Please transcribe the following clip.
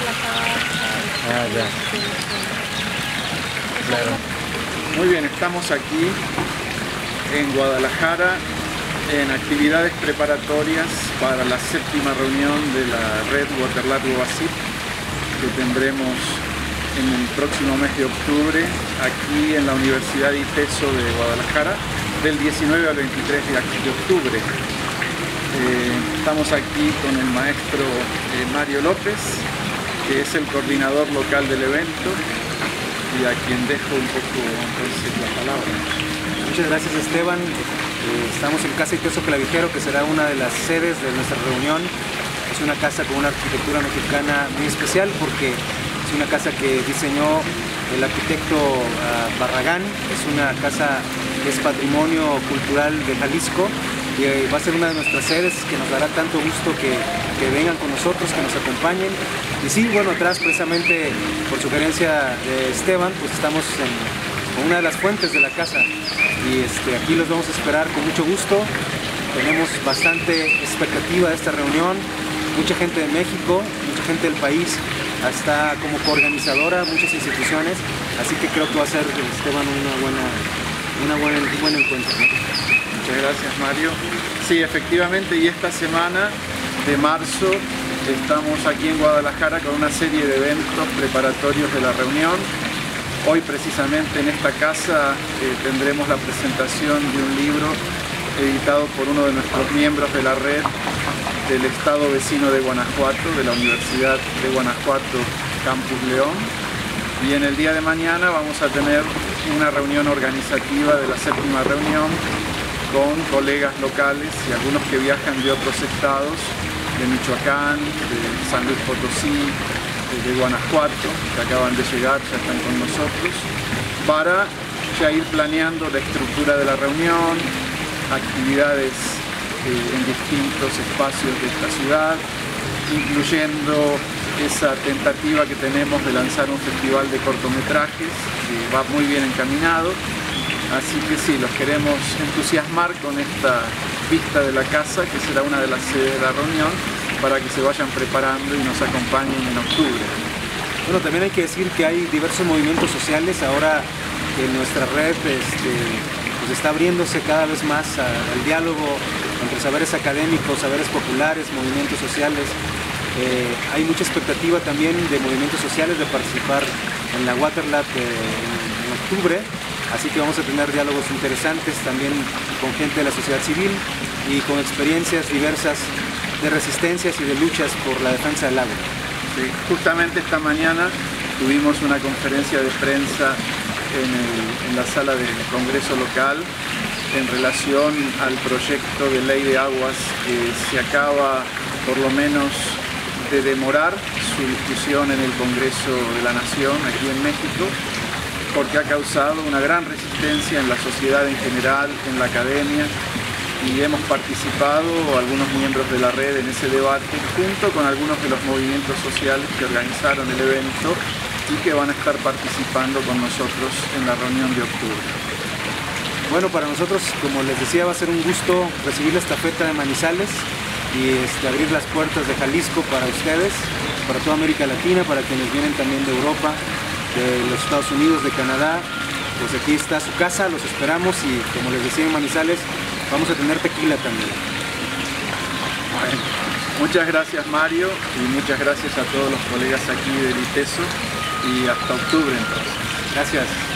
Ah, ya. Claro. Muy bien, estamos aquí en Guadalajara en actividades preparatorias para la 7ª reunión de la red Waterlab UASIP que tendremos en el próximo mes de octubre aquí en la Universidad ITESO de Guadalajara del 19 al 23 de octubre. Estamos aquí con el maestro Mario López, que es el coordinador local del evento y a quien dejo un poco entonces la palabra. Muchas gracias, Esteban. Estamos en Casa ITESO Clavijero, que será una de las sedes de nuestra reunión. Es una casa con una arquitectura mexicana muy especial porque es una casa que diseñó el arquitecto Barragán. Es una casa que es patrimonio cultural de Jalisco y va a ser una de nuestras sedes que nos dará tanto gusto que vengan con nosotros, que nos acompañen. Y sí, bueno, atrás precisamente por sugerencia de Esteban, pues estamos en una de las fuentes de la casa y aquí los vamos a esperar con mucho gusto. Tenemos bastante expectativa de esta reunión, mucha gente de México, mucha gente del país, hasta como coorganizadora, muchas instituciones, así que creo que va a ser, Esteban, un buen encuentro, ¿no? Muchas gracias, Mario. Sí, efectivamente, y esta semana de marzo estamos aquí en Guadalajara con una serie de eventos preparatorios de la reunión. Hoy precisamente en esta casa tendremos la presentación de un libro editado por uno de nuestros miembros de la red del estado vecino de Guanajuato, de la Universidad de Guanajuato, Campus León. Y en el día de mañana vamos a tener una reunión organizativa de la 7ª reunión con colegas locales y algunos que viajan de otros estados, de Michoacán, de San Luis Potosí, de Guanajuato, que acaban de llegar, ya están con nosotros, para ya ir planeando la estructura de la reunión, actividades en distintos espacios de esta ciudad, incluyendo esa tentativa que tenemos de lanzar un festival de cortometrajes, que va muy bien encaminado. Así que sí, los queremos entusiasmar con esta vista de la casa, que será una de las sedes de la reunión, para que se vayan preparando y nos acompañen en octubre. Bueno, también hay que decir que hay diversos movimientos sociales ahora que nuestra red pues está abriéndose cada vez más al diálogo entre saberes académicos, saberes populares, movimientos sociales. Hay mucha expectativa también de movimientos sociales de participar en la Waterlab en octubre. Así que vamos a tener diálogos interesantes también con gente de la sociedad civil y con experiencias diversas de resistencias y de luchas por la defensa del agua. Sí, justamente esta mañana tuvimos una conferencia de prensa en la sala del Congreso local en relación al proyecto de ley de aguas que se acaba por lo menos de demorar su discusión en el Congreso de la Nación aquí en México, porque ha causado una gran resistencia en la sociedad en general, en la academia, y hemos participado, algunos miembros de la red, en ese debate, junto con algunos de los movimientos sociales que organizaron el evento y que van a estar participando con nosotros en la reunión de octubre. Bueno, para nosotros, como les decía, va a ser un gusto recibir la estafeta de Manizales y abrir las puertas de Jalisco para ustedes, para toda América Latina, para quienes vienen también de Europa, de los Estados Unidos, de Canadá. Pues aquí está su casa, los esperamos y como les decía en Manizales, vamos a tener tequila también. Bueno, muchas gracias, Mario, y muchas gracias a todos los colegas aquí del ITESO y hasta octubre entonces. Gracias.